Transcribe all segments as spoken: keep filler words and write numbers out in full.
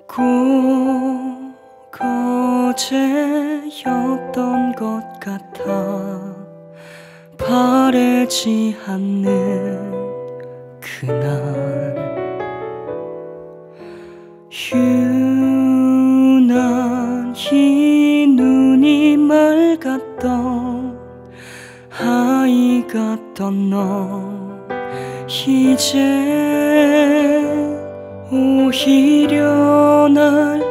꼭 어제였던 것 같아. 바래지 않는 그날 유난히 눈이 맑았던 아이 같던 너 이제 오히려 날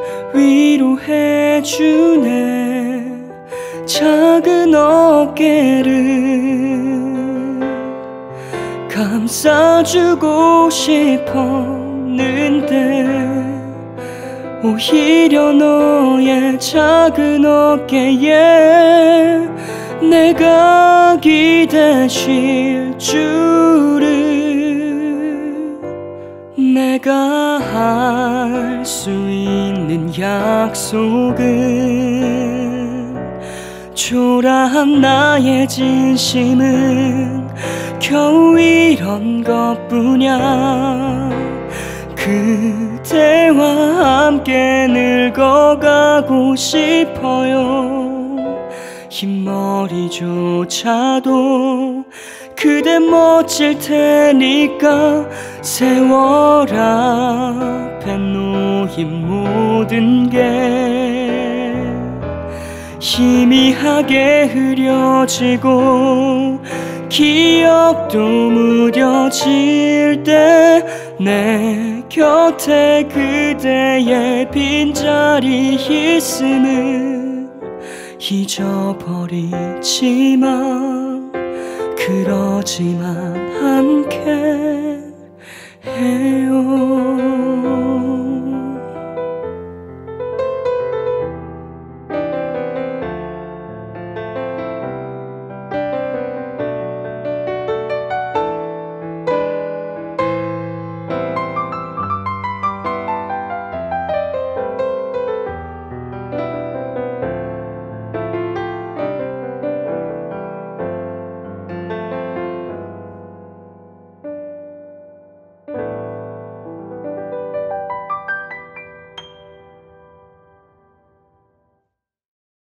위로해주네. 작은 어깨를 감싸주고 싶었는데 오히려 너의 작은 어깨에 내가 기대실 줄을. 내가 할 수 있는 약속은 초라한 나의 진심은 겨우 이런 것뿐이야. 그대와 함께 늙어가고 싶어요. 흰머리조차도 그대 멋질 테니까 세월 앞에 놓인 모든 게 희미하게 흐려지고 기억도 무뎌질 때 내 곁에 그대의 빈자리 있음을 잊어버리지만 그러지만 않게 해요.